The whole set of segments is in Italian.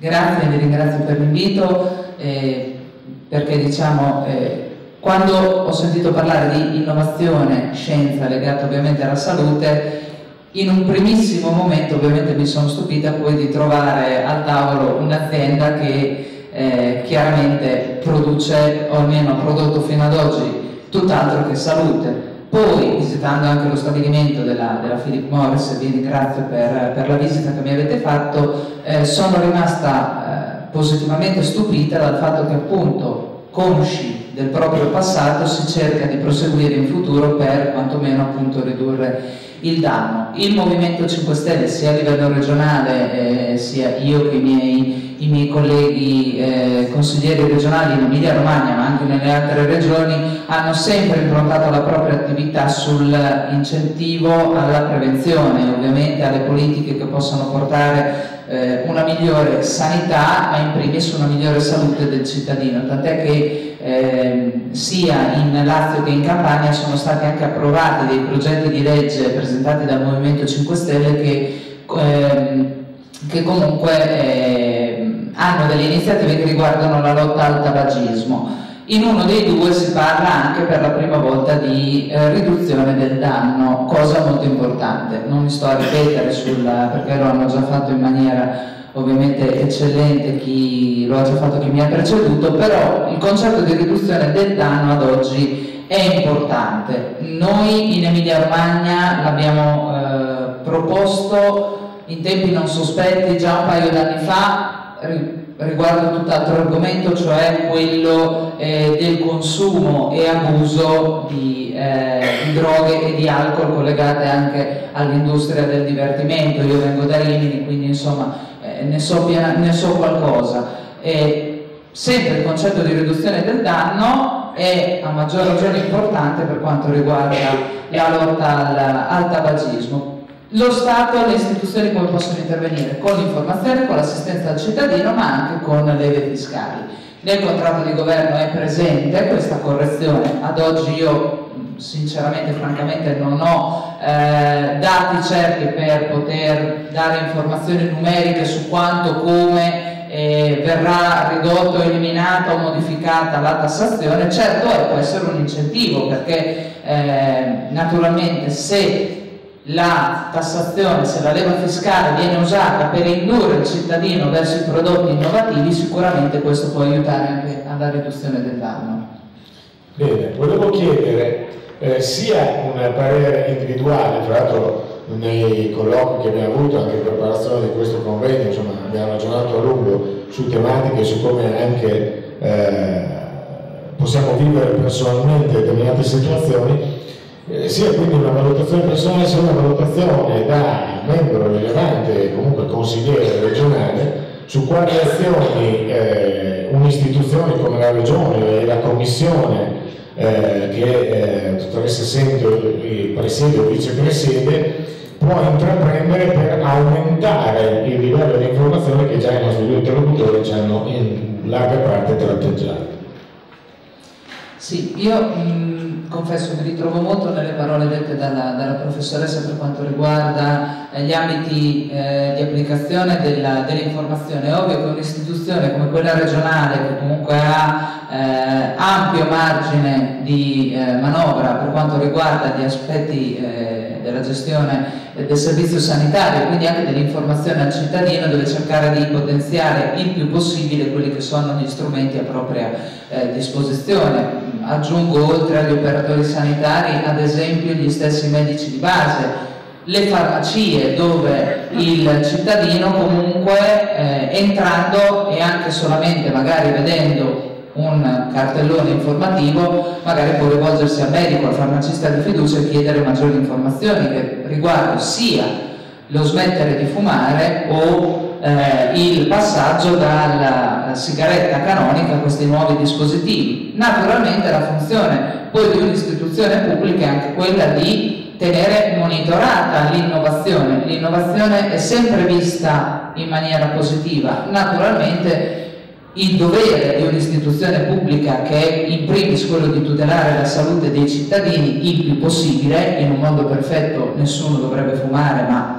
Grazie, vi ringrazio per l'invito, perché diciamo, quando ho sentito parlare di innovazione, scienza legata ovviamente alla salute, in un primissimo momento ovviamente mi sono stupita poi di trovare al tavolo un'azienda che chiaramente produce, o almeno ha prodotto fino ad oggi, tutt'altro che salute. Poi, visitando anche lo stabilimento della Philip Morris, vi ringrazio per la visita che mi avete fatto, sono rimasta positivamente stupita dal fatto che appunto, consci del proprio passato, si cerca di proseguire in futuro per quantomeno appunto ridurre il danno. Il Movimento 5 Stelle, sia a livello regionale, sia io che i miei colleghi consiglieri regionali in Emilia Romagna, ma anche nelle altre regioni, hanno sempre improntato la propria attività sull'incentivo alla prevenzione, ovviamente alle politiche che possono portare una migliore sanità, ma in primis una migliore salute del cittadino, tant'è che sia in Lazio che in Campania sono stati anche approvati dei progetti di legge presentati dal Movimento 5 Stelle che comunque hanno delle iniziative che riguardano la lotta al tabagismo. In uno dei due si parla anche per la prima volta di riduzione del danno, cosa molto importante. Non mi sto a ripetere perché lo hanno già fatto in maniera ovviamente eccellente chi lo ha già fatto, chi mi ha preceduto, però il concetto di riduzione del danno ad oggi è importante. Noi in Emilia Romagna l'abbiamo proposto in tempi non sospetti già un paio d'anni fa, riguardo tutt'altro argomento, cioè quello del consumo e abuso di droghe e di alcol collegate anche all'industria del divertimento. Io vengo da Rimini, quindi insomma ne so qualcosa. Sempre il concetto di riduzione del danno è a maggior ragione importante per quanto riguarda la lotta al tabagismo. Lo Stato e le istituzioni come possono intervenire? Con l'informazione, con l'assistenza al cittadino, ma anche con leve fiscali. Nel contratto di governo è presente questa correzione. Ad oggi io sinceramente, francamente, non ho dati certi per poter dare informazioni numeriche su quanto, come verrà ridotto, eliminata o modificata la tassazione. Certo può essere un incentivo, perché naturalmente se la tassazione, se la leva fiscale viene usata per indurre il cittadino verso i prodotti innovativi, sicuramente questo può aiutare anche alla riduzione del danno. Bene, volevo chiedere sia un parere individuale, tra l'altro nei colloqui che abbiamo avuto anche in preparazione di questo convegno, insomma, abbiamo ragionato a lungo su tematiche, su come anche possiamo vivere personalmente determinate situazioni. Sia quindi una valutazione personale, sia una valutazione da membro rilevante, comunque consigliere regionale, su quali azioni un'istituzione come la Regione e la Commissione che dottoressa Sento presiede o vicepresiede può intraprendere per aumentare il livello di informazione che già i nostri due interlocutori ci hanno in larga parte tratteggiato. Sì, io confesso che ritrovo molto nelle parole dette dalla professoressa per quanto riguarda gli ambiti di applicazione dell'informazione. È ovvio che un'istituzione come quella regionale, che comunque ha ampio margine di manovra per quanto riguarda gli aspetti della gestione del servizio sanitario, quindi anche dell'informazione al cittadino, deve cercare di potenziare il più possibile quelli che sono gli strumenti a propria disposizione. Aggiungo, oltre agli operatori sanitari, ad esempio gli stessi medici di base, le farmacie, dove il cittadino comunque entrando e anche solamente magari vedendo un cartellone informativo magari può rivolgersi al medico, al farmacista di fiducia e chiedere maggiori informazioni che riguardano sia lo smettere di fumare o il passaggio dalla sigaretta canonica a questi nuovi dispositivi. Naturalmente la funzione poi di un'istituzione pubblica è anche quella di tenere monitorata l'innovazione. L'innovazione è sempre vista in maniera positiva. Naturalmente il dovere di un'istituzione pubblica, che è in primis quello di tutelare la salute dei cittadini il più possibile, in un mondo perfetto nessuno dovrebbe fumare, ma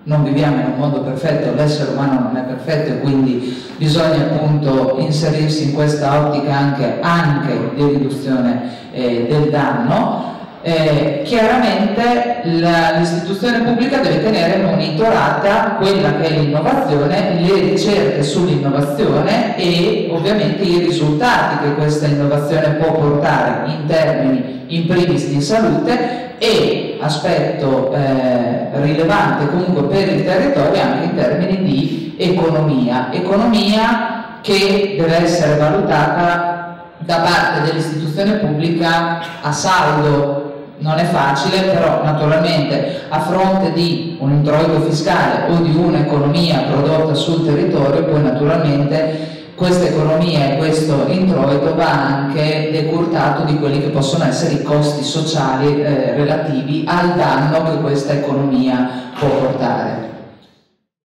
non viviamo in un mondo perfetto, l'essere umano non è perfetto e quindi bisogna appunto inserirsi in questa ottica anche di riduzione del danno. Chiaramente l'istituzione pubblica deve tenere monitorata quella che è l'innovazione, le ricerche sull'innovazione e ovviamente i risultati che questa innovazione può portare in termini in primis di salute e, aspetto rilevante comunque per il territorio, anche in termini di economia che deve essere valutata da parte dell'istituzione pubblica a saldo. Non è facile, però naturalmente a fronte di un introito fiscale o di un'economia prodotta sul territorio, poi naturalmente questa economia e questo introito va anche decurtato di quelli che possono essere i costi sociali relativi al danno che questa economia può portare.